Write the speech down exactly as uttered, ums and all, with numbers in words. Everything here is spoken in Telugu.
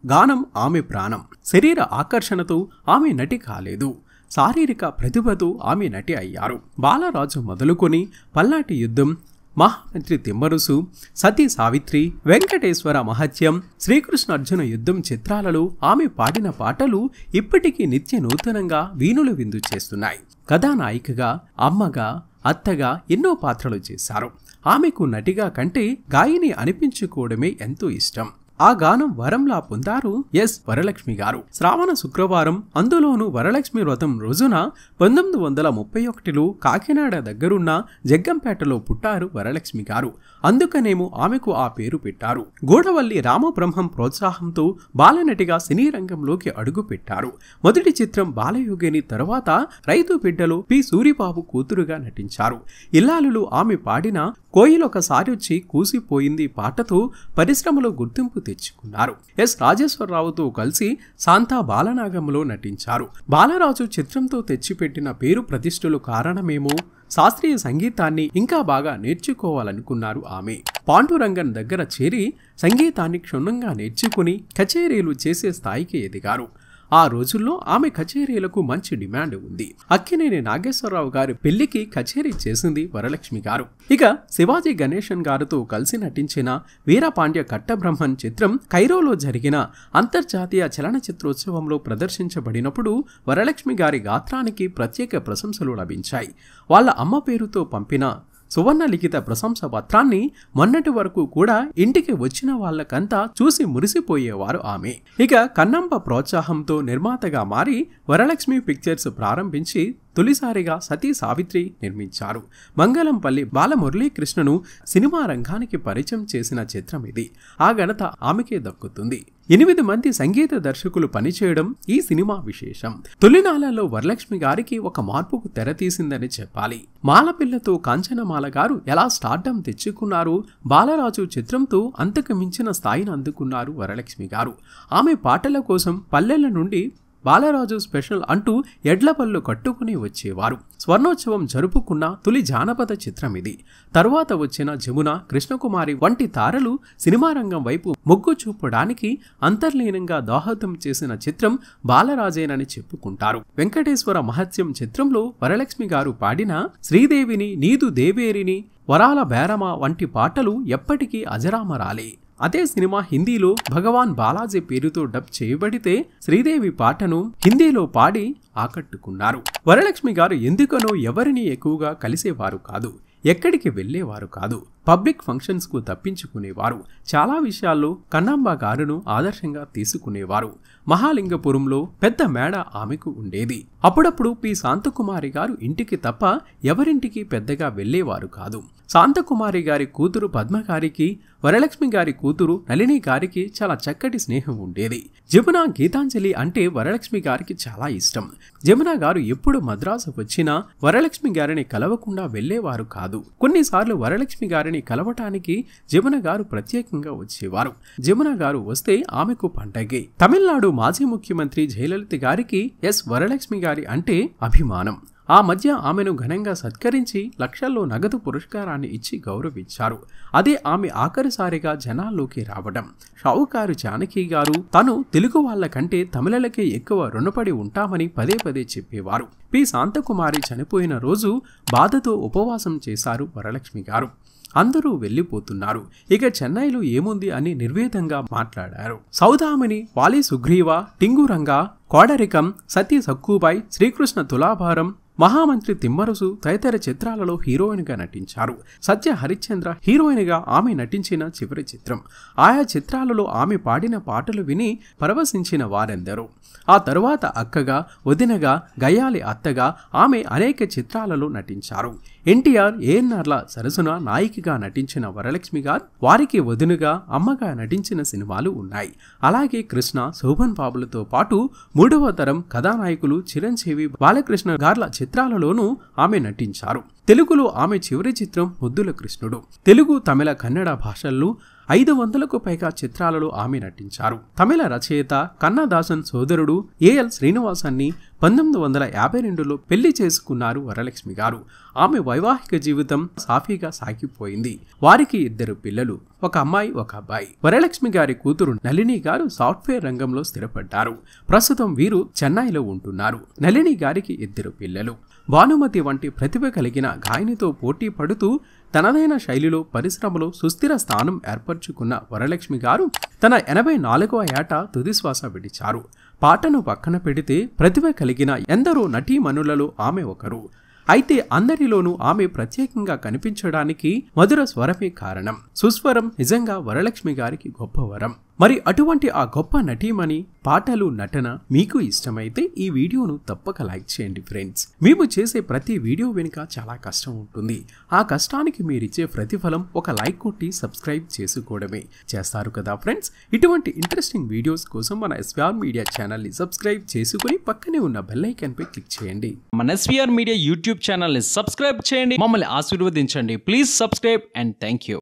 గానం ఆమె ప్రాణం. శరీర ఆకర్షణతో ఆమె నటి కాలేదు, శారీరక ప్రతిభతో ఆమె నటి అయ్యారు. బాలరాజు మొదలుకొని పల్నాటి యుద్ధం, మహామంత్రి తిమ్మరుసు, సతీ సావిత్రి, వెంకటేశ్వర మహత్యం, శ్రీకృష్ణ అర్జున యుద్ధం చిత్రాలలో ఆమె పాడిన పాటలు ఇప్పటికీ నిత్య నూతనంగా వీణులు విందు చేస్తున్నాయి. కథానాయికగా, అమ్మగా, అత్తగా ఎన్నో పాత్రలు చేశారు. ఆమెకు నటిగా కంటే గాయని అనిపించుకోవడమే ఎంతో ఇష్టం. ఆ గానం వరంలా పొందారు ఎస్ వరలక్ష్మి గారు. శ్రావణ శుక్రవారం, అందులోనూ వరలక్ష్మి వ్రతం రోజున పంతొమ్మిది వందల ముప్పై ఒకటిలో కాకినాడ దగ్గరున్న జగ్గంపేటలో పుట్టారు వరలక్ష్మి గారు. అందుకనేమో ఆమెకు ఆ పేరు పెట్టారు. గూడవల్లి రామబ్రహ్మం ప్రోత్సాహంతో బాలనటిగా సినీ రంగంలోకి అడుగు పెట్టారు. మొదటి చిత్రం బాలయోగిని తరువాత రైతు బిడ్డలో పి సూరిబాబు కూతురుగా నటించారు. ఇల్లాలులో ఆమె పాడిన కోయిలొకసారొచ్చి కూసిపోయింది పాటతో పరిశ్రమలో గుర్తింపు తెచ్చుకున్నారు. ఎస్ రాజేశ్వరరావుతో కలిసి శాంతా బాలనాగంలో నటించారు. బాలరాజు చిత్రంతో తెచ్చిపెట్టిన పేరు ప్రతిష్టలు కారణమేమో శాస్త్రీయ సంగీతాన్ని ఇంకా బాగా నేర్చుకోవాలనుకున్నారు ఆమె. పాండురంగన్ దగ్గర చేరి సంగీతాన్ని క్షుణ్ణంగా నేర్చుకుని కచేరీలు చేసే స్థాయికి ఎదిగారు. ఆ రోజుల్లో ఆమె కచేరీలకు మంచి డిమాండ్ ఉంది. అక్కినేని నాగేశ్వరరావు గారి పెళ్లికి కచేరీ చేసింది వరలక్ష్మి గారు. ఇక శివాజీ గణేశన్ గారితో కలిసి నటించిన వీరపాండ్య కట్టబ్రహ్మన్ చిత్రం కైరోలో జరిగిన అంతర్జాతీయ చలనచిత్రోత్సవంలో ప్రదర్శించబడినప్పుడు వరలక్ష్మి గారి గాత్రానికి ప్రత్యేక ప్రశంసలు లభించాయి. వాళ్ళ అమ్మ పేరుతో పంపిన సువర్ణ లిఖిత ప్రశంస పత్రాన్ని మొన్నటి వరకు కూడా ఇంటికి వచ్చిన వాళ్ళకంతా చూసి మురిసిపోయేవారు ఆమె. ఇక కన్నంబ ప్రోత్సాహంతో నిర్మాతగా మారి వరలక్ష్మి పిక్చర్స్ ప్రారంభించి తొలిసారిగా సతీ సావిత్రి నిర్మించారు. మంగళంపల్లి బాలమురళీకృష్ణను సినిమా రంగానికి పరిచయం చేసిన చిత్రం ఇది. ఆ ఘనత ఆమెకే దక్కుతుంది. ఎనిమిది మంది సంగీత దర్శకులు పనిచేయడం ఈ సినిమా విశేషం. తొలినాళ్లలో వరలక్ష్మి గారికి ఒక మార్పుకు తెరతీసిందని చెప్పాలి. మాలపిల్లతో కాంచనమాల గారు ఎలా స్టార్డమ్ తెచ్చుకున్నారు, బాలరాజు చిత్రంతో అంతకు మించిన స్థాయిని అందుకున్నారు వరలక్ష్మి గారు. ఆమె పాటల కోసం పల్లెల నుండి బాలరాజు స్పెషల్ అంటూ ఎడ్లపళ్ళు కట్టుకుని వచ్చేవారు. స్వర్ణోత్సవం జరుపుకున్న తొలి జానపద చిత్రం ఇది. తరువాత వచ్చిన జమున, కృష్ణకుమారి వంటి తారలు సినిమా రంగం వైపు మొగ్గు చూపడానికి అంతర్లీనంగా దోహదం చేసిన చిత్రం బాలరాజేనని చెప్పుకుంటారు. వెంకటేశ్వర మహత్యం చిత్రంలో వరలక్ష్మి గారు పాడిన శ్రీదేవిని, నీదు దేవేరిని, వరాల బేరమ వంటి పాటలు ఎప్పటికీ అజరామరాలే. అదే సినిమా హిందీలో భగవాన్ బాలాజీ పేరుతో డబ్ చేయబడితే శ్రీదేవి పాటను హిందీలో పాడి ఆకట్టుకున్నారు. వరలక్ష్మి గారు ఎందుకనో ఎవరిని ఎక్కువగా కలిసేవారు కాదు, ఎక్కడికి వెళ్లేవారు కాదు. పబ్లిక్ ఫంక్షన్స్ కు తప్పించుకునేవారు. చాలా విషయాల్లో కన్నాంబ గారును ఆదర్శంగా తీసుకునేవారు. మహాలింగపురంలో పెద్ద మేడ ఆమెకు ఉండేది. అప్పుడప్పుడు పి శాంతకుమారి గారు ఇంటికి తప్ప ఎవరింటికి పెద్దగా వెళ్లేవారు కాదు. శాంతకుమారి గారి కూతురు పద్మ గారికి, వరలక్ష్మి గారి కూతురు నళిని గారికి చాలా చక్కటి స్నేహం ఉండేది. జమున, గీతాంజలి అంటే వరలక్ష్మి గారికి చాలా ఇష్టం. జమున గారు ఎప్పుడు మద్రాసు వచ్చినా వరలక్ష్మి గారిని కలవకుండా వెళ్లేవారు కాదు. కొన్నిసార్లు వరలక్ష్మి గారిని కలవటానికి జమున గారు ప్రత్యేకంగా వచ్చేవారు. జమున గారు వస్తే ఆమెకు పండగే. తమిళనాడు మాజీ ముఖ్యమంత్రి జయలలిత గారికి ఎస్ వరలక్ష్మి గారి అంటే అభిమానం. ఆ మధ్య ఆమెను ఘనంగా సత్కరించి లక్షల్లో నగదు పురస్కారాన్ని ఇచ్చి గౌరవించారు. అదే ఆమె ఆఖరిసారిగా జనాల్లోకి రావడం. షావుకారు జానకి గారు తను తెలుగు వాళ్ల కంటే తమిళలకే ఎక్కువ రుణపడి ఉంటామని పదే పదే చెప్పేవారు. పి శాంతకుమారి చనిపోయిన రోజు బాధతో ఉపవాసం చేశారు వరలక్ష్మి గారు. అందరూ వెళ్లిపోతున్నారు, ఇక చెన్నైలో ఏముంది అని నిర్వేదంగా మాట్లాడారు. సౌదామిని, వాలి సుగ్రీవ, టింగురంగ, కోడరికం, సతీ సక్కుబాయ్, శ్రీకృష్ణ తులాభారం, మహామంత్రి తిమ్మరుసు తదితర చిత్రాలలో హీరోయిన్ గా నటించారు. సత్య హరిశ్చంద్ర హీరోయిన్ గా ఆమె నటించిన చివరి చిత్రం. ఆయా చిత్రాలలో ఆమె పాడిన పాటలు విని పరవశించిన వారెందరో. ఆ తరువాత అక్కగా, వదినగా, గయ్యాలి అత్తగా ఆమె అనేక చిత్రాలలో నటించారు. ఎన్టీఆర్, ఏఎన్ఆర్ల సరసన నాయికగా నటించిన వరలక్ష్మి గారు వారికి వదినగా, అమ్మగా నటించిన సినిమాలు ఉన్నాయి. అలాగే కృష్ణ, శోభన్ బాబులతో పాటు మూడవ తరం కథానాయకులు చిరంజీవి, బాలకృష్ణ గార్ల చిత్రాలలోనూ ఆమె నటించారు. తెలుగులో ఆమె చివరి చిత్రం ముద్దుల కృష్ణుడు. తెలుగు, తమిళ, కన్నడ భాషల్లో ఐదు వందలకు పైగా చిత్రాలలో ఆమె నటించారు. తమిళ రచయిత కన్నదాసన్ సోదరుడు ఏఎల్ శ్రీనివాసాన్ని పంతొమ్మిది వందల యాభై రెండులో పెళ్లి చేసుకున్నారు వరలక్ష్మి గారు. ఆమె వైవాహిక జీవితం సాఫీగా సాగిపోయింది. వారికి ఇద్దరు పిల్లలు, ఒక అమ్మాయి ఒక అబ్బాయి. వరలక్ష్మి గారి కూతురు నళిని గారు సాఫ్ట్వేర్ రంగంలో స్థిరపడ్డారు. ప్రస్తుతం వీరు చెన్నైలో ఉంటున్నారు. నళిని గారికి ఇద్దరు పిల్లలు. భానుమతి వంటి ప్రతిభ కలిగిన గాయనితో పోటీ పడుతూ తనదైన శైలిలో పరిశ్రమలో సుస్థిర స్థానం ఏర్పరచుకున్న వరలక్ష్మి గారు తన ఎనభై నాలుగవ ఏట తుదిశ్వాస విడిచారు. పాటను పక్కన పెడితే ప్రతిభ కలిగిన ఎందరో నటీమణులలో ఆమె ఒకరు. అయితే అందరిలోనూ ఆమె ప్రత్యేకంగా కనిపించడానికి మధుర స్వరమే కారణం. సుస్వరం నిజంగా వరలక్ష్మి గారికి గొప్ప వరం. మరి అటువంటి ఆ గొప్ప నటీమణి పాటలు, నటన మీకు ఇష్టమైతే ఈ వీడియోను తప్పక లైక్ చేయండి ఫ్రెండ్స్. మేము చేసే ప్రతి వీడియో వెనుక చాలా కష్టం ఉంటుంది. ఆ కష్టానికి మీరిచ్చే ప్రతిఫలం ఒక లైక్ కొట్టి సబ్స్క్రైబ్ చేసుకోవడమే. చేస్తారు కదా ఫ్రెండ్స్? ఇటువంటి ఇంట్రెస్టింగ్ వీడియోస్ కోసం మన ఎస్ వి ఆర్ మీడియా ఛానల్ని సబ్స్క్రైబ్ చేసుకుని పక్కనే ఉన్న బెల్ ఐకాన్ పై క్లిక్ చేయండి. మన S V R media YouTube ఛానల్ని సబ్స్క్రైబ్ చేయండి, మమ్మల్ని ఆశీర్వదించండి. Please subscribe and thank you.